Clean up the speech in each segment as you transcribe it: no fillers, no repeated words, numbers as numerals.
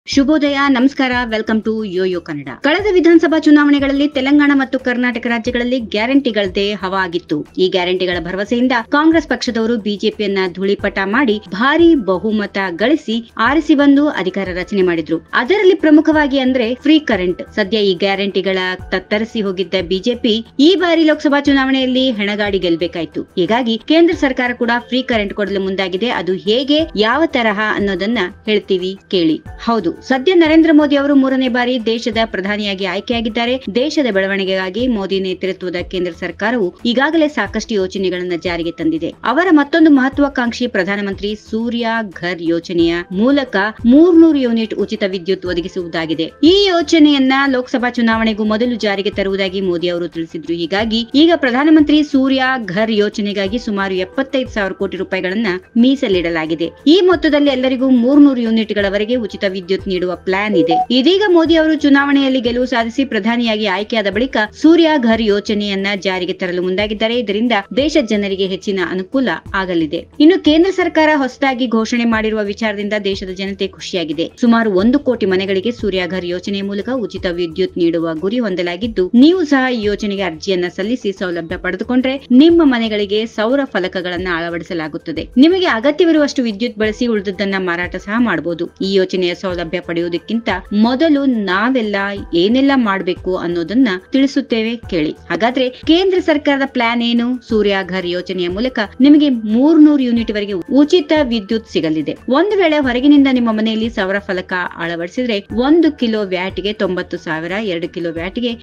ಶುಭೋದಯ, ನಮಸ್ಕಾರ. Welcome to YoYo Kannada. ಕಳೆದ ವಿಧಾನಸಭಾ ಚುನಾವಣೆಗಳಲ್ಲಿ ತೆಲಂಗಾಣ ಮತ್ತು ಕರ್ನಾಟಕ ರಾಜ್ಯಗಳಲ್ಲಿ ಗ್ಯಾರಂಟಿಗಳದೇ ಹವಾ ಆಗಿತ್ತು. ಈ ಗ್ಯಾರಂಟಿಗಳ ಭರವಸೆಯಿಂದ ಕಾಂಗ್ರೆಸ್ ಪಕ್ಷದವರು ಬಿಜೆಪಿಯನ್ನ ಧೂಳಿಪಟ ಮಾಡಿ ಭಾರಿ ಬಹುಮತ ಗಳಿಸಿ ಆರಿಸಿ ಬಂದು ಅಧಿಕಾರ ರಚನೆ ಮಾಡಿದ್ರು. ಅದರಲ್ಲಿ ಪ್ರಮುಖವಾಗಿ ಅಂದ್ರೆ ಫ್ರೀ ಕರೆಂಟ್. ಸದ್ಯ ಈ ಗ್ಯಾರಂಟಿಗಳ ತತ್ತರಿಸಿ ಹೋಗಿದ್ದ ಬಿಜೆಪಿ ಈ ಬಾರಿ ಲೋಕಸಭಾ ಚುನಾವಣೆಯಲ್ಲಿ ಹೆಣಗಾಡಿ ಗೆಲ್ಲಬೇಕಾಯ್ತು. ಹೀಗಾಗಿ ಕೇಂದ್ರ ಸರ್ಕಾರ ಕೂಡ ಫ್ರೀ ಕರೆಂಟ್ ಕೊಡಲು ಮುಂದಾಗಿದೆ. ಅದು ಹೇಗೆ, ಯಾವ ತರಹ ಅನ್ನೋದನ್ನ ಹೇಳ್ತೀವಿ, ಕೇಳಿ. ಹೌದು, ಸದ್ಯ ನರೇಂದ್ರ ಮೋದಿ ಅವರು 3ನೇ ಬಾರಿ ದೇಶದ ಪ್ರಧಾನಿಯಾಗಿ ಆಯ್ಕೆಯಾಗಿದ್ದಾರೆ. ದೇಶದ ಬೆಳವಣಿಗೆಗಾಗಿ ಮೋದಿ ನೇತೃತ್ವದ ಕೇಂದ್ರ ಸರ್ಕಾರವು ಈಗಾಗಲೇ ಸಾಕಷ್ಟು ಯೋಜನೆಗಳನ್ನು ಜಾರಿಗೆ ತಂದಿದೆ. ಅವರ ಮತ್ತೊಂದು ಮಹತ್ವಾಕಾಂಕ್ಷಿ ಪ್ರಧಾನಮಂತ್ರಿ ಸೂರ್ಯ ಘರ್ ಯೋಜನೆಯ ಮೂಲಕ 300 ಯೂನಿಟ್ ಉಚಿತ ವಿದ್ಯುತ್ ಒದಗಿಸುವುದಾಗಿದೆ. ಈ ಯೋಜನೆಯನ್ನ ಲೋಕಸಭಾ ಚುನಾವಣೆಗೂ ಮೊದಲು ಜಾರಿಗೆ ತರುವುದಾಗಿ ಮೋದಿ ಅವರು ತಿಳಿಸಿದ್ರು. ಹೀಗಾಗಿ ಈಗ ಪ್ರಧಾನಮಂತ್ರಿ ಸೂರ್ಯ ಘರ್ ಯೋಜನೆಗಾಗಿ ಸುಮಾರು 75,000 ಕೋಟಿ ರೂಪಾಯಿಗಳನ್ನ ಮೀಸಲಿಡಲಾಗಿದೆ. ಈ ಮೊತ್ತದಲ್ಲಿ ಎಲ್ಲರಿಗೂ 300 ಯೂನಿಟ್ಗಳವರೆಗೆ ಉಚಿತ ವಿದ್ಯುತ್ ನೀಡುವ ಪ್ಲಾನ್ ಇದೆ. ಇದೀಗ ಮೋದಿ ಅವರು ಚುನಾವಣೆಯಲ್ಲಿ ಗೆಲುವು ಸಾಧಿಸಿ ಪ್ರಧಾನಿಯಾಗಿ ಆಯ್ಕೆಯಾದ ಬಳಿಕ ಸೂರ್ಯ ಘರ್ ಯೋಜನೆಯನ್ನ ಜಾರಿಗೆ ತರಲು ಮುಂದಾಗಿದ್ದಾರೆ. ಇದರಿಂದ ದೇಶದ ಜನರಿಗೆ ಹೆಚ್ಚಿನ ಅನುಕೂಲ ಆಗಲಿದೆ. ಇನ್ನು ಕೇಂದ್ರ ಸರ್ಕಾರ ಹೊಸದಾಗಿ ಘೋಷಣೆ ಮಾಡಿರುವ ವಿಚಾರದಿಂದ ದೇಶದ ಜನತೆ ಖುಷಿಯಾಗಿದೆ. ಸುಮಾರು 1 ಕೋಟಿ ಮನೆಗಳಿಗೆ ಸೂರ್ಯ ಘರ್ ಯೋಜನೆಯ ಮೂಲಕ ಉಚಿತ ವಿದ್ಯುತ್ ನೀಡುವ ಗುರಿ ಹೊಂದಲಾಗಿದ್ದು, ನೀವು ಸಹ ಈ ಯೋಜನೆಗೆ ಅರ್ಜಿಯನ್ನ ಸಲ್ಲಿಸಿ ಸೌಲಭ್ಯ ಪಡೆದುಕೊಂಡ್ರೆ ನಿಮ್ಮ ಮನೆಗಳಿಗೆ ಸೌರ ಫಲಕಗಳನ್ನ ಅಳವಡಿಸಲಾಗುತ್ತದೆ. ನಿಮಗೆ ಅಗತ್ಯವಿರುವಷ್ಟು ವಿದ್ಯುತ್ ಬಳಸಿ ಉಳಿದದ್ದನ್ನ ಮಾರಾಟ ಸಹ ಮಾಡಬಹುದು. ಈ ಯೋಜನೆಯ ಸೌಲಭ್ಯ ಪಡೆಯುವುದಕ್ಕಿಂತ ಮೊದಲು ನಾವೆಲ್ಲ ಏನೆಲ್ಲ ಮಾಡಬೇಕು ಅನ್ನೋದನ್ನ ತಿಳಿಸುತ್ತೇವೆ, ಕೇಳಿ. ಹಾಗಾದ್ರೆ ಕೇಂದ್ರ ಸರ್ಕಾರದ ಪ್ಲಾನ್ ಏನು? ಸೂರ್ಯ ಘರ್ ಯೋಜನೆಯ ಮೂಲಕ ನಿಮಗೆ 300 ಯೂನಿಟ್ ವರೆಗೆ ಉಚಿತ ವಿದ್ಯುತ್ ಸಿಗಲಿದೆ. ಒಂದು ವೇಳೆ ಹೊರಗಿನಿಂದ ನಿಮ್ಮ ಮನೆಯಲ್ಲಿ ಸೌರ ಫಲಕ ಅಳವಡಿಸಿದ್ರೆ 1 ಕಿಲೋ ವ್ಯಾಟ್ಗೆ 90,000, 2 ಕಿಲೋ ವ್ಯಾಟ್ಗೆ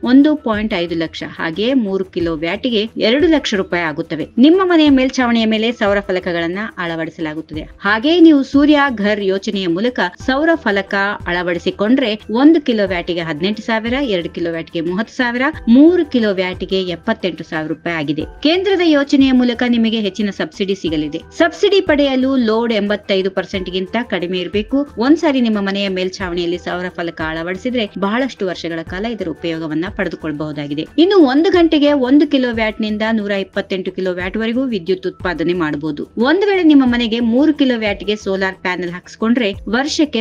1.5 ಲಕ್ಷ, ಹಾಗೆ 3 ಕಿಲೋ ವ್ಯಾಟ್ಗೆ 2 ಲಕ್ಷ ರೂಪಾಯಿ ಆಗುತ್ತವೆ. ನಿಮ್ಮ ಮನೆಯ ಮೇಲ್ಛಾವಣಿಯ ಮೇಲೆ ಸೌರ ಫಲಕಗಳನ್ನ ಅಳವಡಿಸಲಾಗುತ್ತದೆ. ಹಾಗೆ ನೀವು ಸೂರ್ಯ ಘರ್ ಯೋಜನೆಯ ಮೂಲಕ ಸೌರ ಫಲಕ ಅಳವಡಿಸಿಕೊಂಡ್ರೆ 1 ಕಿಲೋ ವ್ಯಾಟಿಗೆ 18,000, 2 ಕಿಲೋ ವ್ಯಾಟ್ಗೆ 30,000, 3 ಕಿಲೋ ವ್ಯಾಟ್ಗೆ 78,000 ರೂಪಾಯಿ ಆಗಿದೆ. ಕೇಂದ್ರದ ಯೋಜನೆಯ ಮೂಲಕ ನಿಮಗೆ ಹೆಚ್ಚಿನ ಸಬ್ಸಿಡಿ ಸಿಗಲಿದೆ. ಸಬ್ಸಿಡಿ ಪಡೆಯಲು ಲೋಡ್ 85% ಗಿಂತ ಕಡಿಮೆ ಇರಬೇಕು. ಒಂದ್ಸಾರಿ ನಿಮ್ಮ ಮನೆಯ ಮೇಲ್ಛಾವಣಿಯಲ್ಲಿ ಸೌರ ಫಲಕ ಅಳವಡಿಸಿದ್ರೆ ಬಹಳಷ್ಟು ವರ್ಷಗಳ ಕಾಲ ಇದರ ಉಪಯೋಗವನ್ನ ಪಡೆದುಕೊಳ್ಳಬಹುದಾಗಿದೆ. ಇನ್ನು 1 ಗಂಟೆಗೆ 1 ಕಿಲೋ ವ್ಯಾಟ್ ನಿಂದ 128 ಕಿಲೋ ವ್ಯಾಟ್ ವರೆಗೂ ವಿದ್ಯುತ್ ಉತ್ಪಾದನೆ ಮಾಡಬಹುದು. ಒಂದು ವೇಳೆ ನಿಮ್ಮ ಮನೆಗೆ 3 ಕಿಲೋ ವ್ಯಾಟ್ಗೆ ಸೋಲಾರ್ ಪ್ಯಾನೆಲ್ ಹಾಕಿಸಿಕೊಂಡ್ರೆ ವರ್ಷಕ್ಕೆ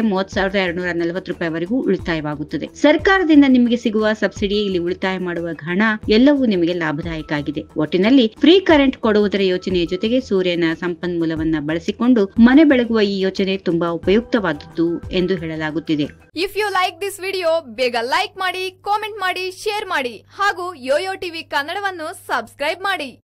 30,240 ರೂಪಾಯಿವರೆಗೂ ಉಳಿತಾಯವಾಗುತ್ತದೆ. ಸರ್ಕಾರದಿಂದ ನಿಮಗೆ ಸಿಗುವ ಸಬ್ಸಿಡಿ, ಇಲ್ಲಿ ಉಳಿತಾಯ ಮಾಡುವ ಹಣ ಎಲ್ಲವೂ ನಿಮಗೆ ಲಾಭದಾಯಕ ಆಗಿದೆ. ಒಟ್ಟಿನಲ್ಲಿ ಫ್ರೀ ಕರೆಂಟ್ ಕೊಡುವುದರ ಯೋಜನೆಯ ಜೊತೆಗೆ ಸೂರ್ಯನ ಸಂಪನ್ಮೂಲವನ್ನ ಬಳಸಿಕೊಂಡು ಮನೆ ಬೆಳಗುವ ಈ ಯೋಜನೆ ತುಂಬಾ ಉಪಯುಕ್ತವಾದದ್ದು ಎಂದು ಹೇಳಲಾಗುತ್ತಿದೆ. If you like this video, ಬೇಗ ಲೈಕ್ ಮಾಡಿ, ಕಾಮೆಂಟ್ ಮಾಡಿ, ಶೇರ್ ಮಾಡಿ ಹಾಗೂ ಯೋಯೋ ಟಿವಿ ಕನ್ನಡವನ್ನು ಸಬ್ಸ್ಕ್ರೈಬ್ ಮಾಡಿ.